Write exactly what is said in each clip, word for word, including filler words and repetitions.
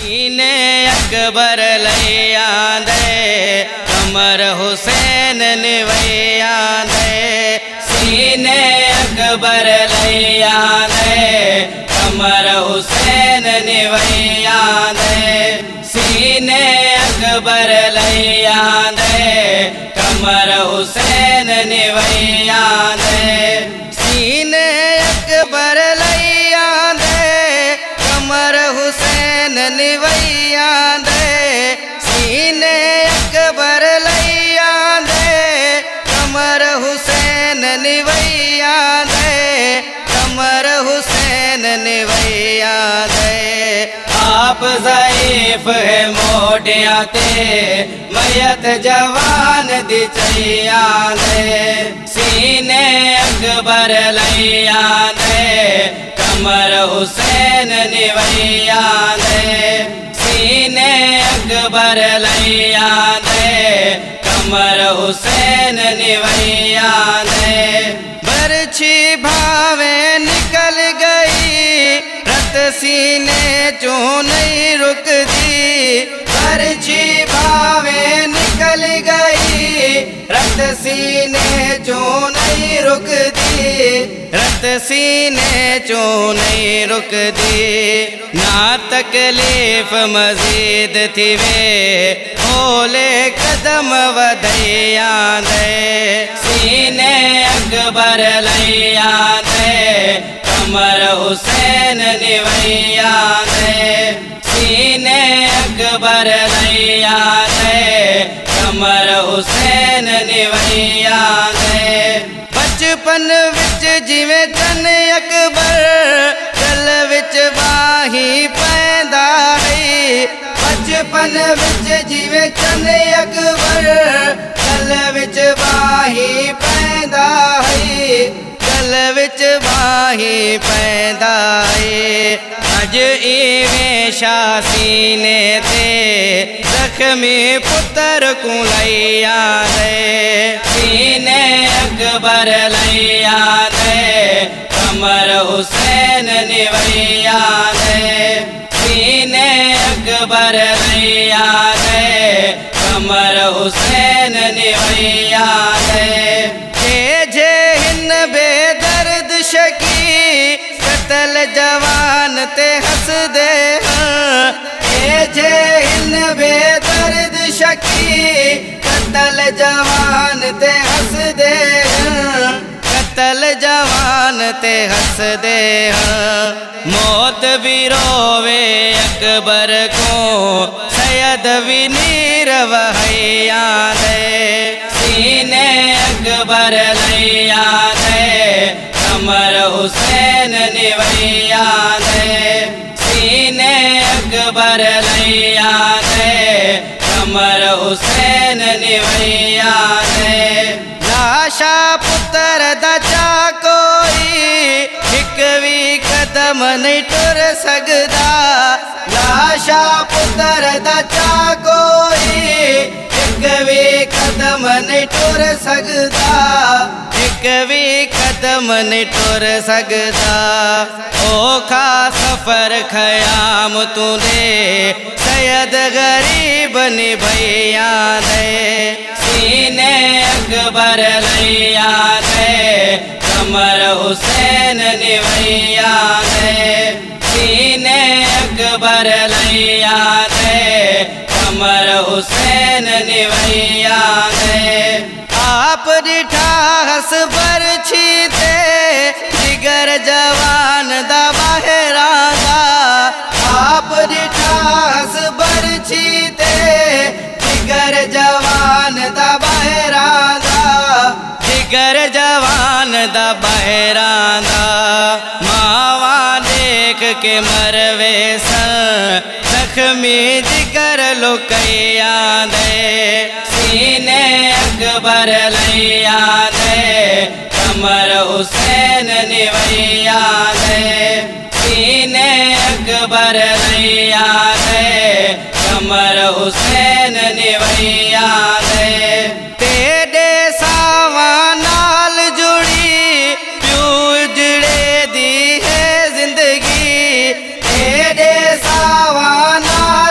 सीने अकबर लैया दे कमर हुसैन निवैया दे। सीने अकबर लैया दे कमर हुसैन निवैया दे। सीने अकबर लैया दे कमर हुसैन निवैया दे। सीने अकबर लैया दे कमर हुसैन निवैया दे। सीने अकबर लैया दे कमर हुसैन निवैया दे। कमर हुसैन निवैया दे। आप ज़ईफ़ है मोटिया ते मयत जवान दी चैया दे। सीने अकबर लैया दे कमर हुसैन निवैया दे। सीने अकबर लैया दे कमर हुसैन निवैया दे। बरछी भावे निकल गई रत सीने चो नहीं रुकदी। बरछी भावे निकल गई रत सीने चो नहीं रुकदी। रत सीने चो नहीं रुकदी। ना तकलीफ मजीद थी वे ओले कदम वधैया दे। सीने अकबर लैया दे कमर हुसैन निवैया दे। सीने अकबर लैया दे कमर हुसैन निवैया दे। बचपन विच जिवें चन अकबर गल विच बाही पैंदा है। बचपन विच जिवें चन अकबर गल विच बाही पैंदा है। गल विच बाही पैंदा है। अज इवें शाह सीने ते जख्मी पुत्र को लैया दे। सीने अकबर लैया दे कमर हुसैन निवैया दे। सीने अकबर लैया दे कमर हुसैन निवैया दे। जे हिन बेदर्द शकी कतल जवान ते हंस दे। जे हिन बेदर्द शकी कतल जवान ते हंस दे। कतल जवान ते हंस दे। मौत भी रोवे अकबर को सैयद भी नीर वहैया दे। सीने अकबर लैया दे कमर हुसैन निवैया दे। सीने अकबर लैया दे कमर हुसैन निवैया दे। लाशा पुत्र दचा कोई एक भी कदम नहीं टुर सकदा। लाशा पुत्र दचा कोई एक भी कदम नहीं टुर सकदा। एक भी कदम नहीं टुर सकदा। औखा सफर खयाम तूने सैयद गरीब निभैया दे। सीने अकबर लैया दे कमर हुसैन निवैया दे। सीने अकबर लैया दे कमर हुसैन निवैया दे। आप डिठा हस बरछी ते जिगर जवान दा बाहरा दा। आप डिठा हस बरछी ते जिगर जवान दा बाहरा दा। जिगर जवान दा बाहरा दा। मावा देख के मरवे सन जख्मी जिगर लुकैया दे। सीने अकबर लैया दे कमर हुसैन निवैया दे। सीने अकबर लैया दे कमर हुसैन निवैया दे। तेरे सावा नाल जुड़ी प्यू उजड़े दी है जिंदगी। तेरे सावा नाल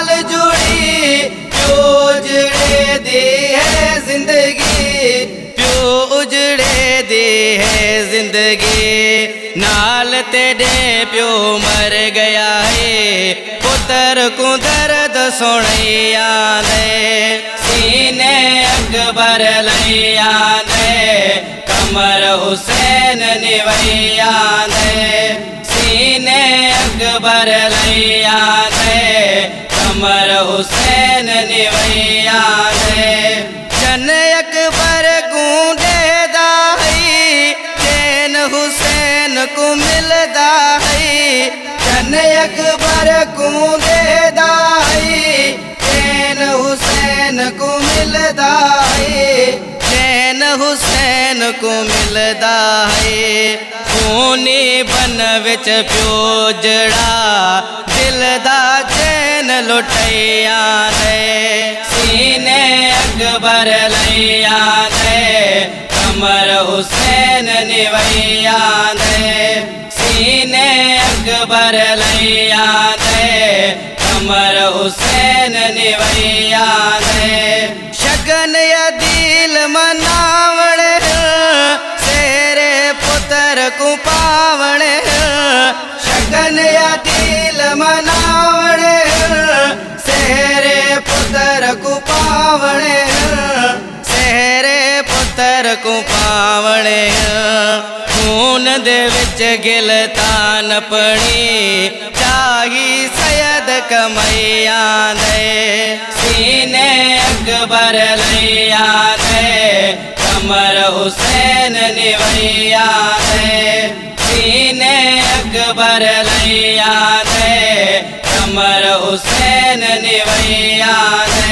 जिंदगी नाल तेरे प्यो मर गया है, पुत्र को दर्द सुनैया दे। सीने अकबर लैया दे, कमर हुसैन निवैया दे। सीने अकबर लैया दे, कमर हुसैन निवैया दे। जन अकबर गूंदे दाई, चैन हुसैन को मिलदा है। जन अकबर गूंदे दाई, चैन हुसैन को मिलदा है। चैन हुसैन को मिलदा है। खूनी बन विच प्यो जड़ा, दिल दा चैन लुटैया दे। सीने अकबर लैया दे, कमर हुसैन निवैया दे। सीने अकबर लैया दे, कमर हुसैन निवैया दे। शगन यदील मनावण, सेरे पुत्र को पावण। शगन यदील मनावण, सेरे पुत्र को पावण। सेरे पुत्र को पावण। खून दे विच गिलतान पड़ी, चाही सैयद कमैया दे। सीने अकबर लैया दे, कमर हुसैन निवैया दे। सीने अकबर लैया दे, कमर हुसैन निवैया दे।